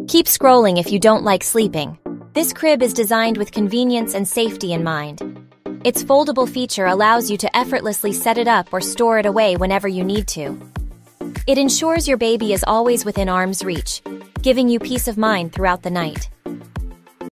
Keep scrolling if you don't like sleeping. This crib is designed with convenience and safety in mind. Its foldable feature allows you to effortlessly set it up or store it away whenever you need to. It ensures your baby is always within arm's reach, giving you peace of mind throughout the night.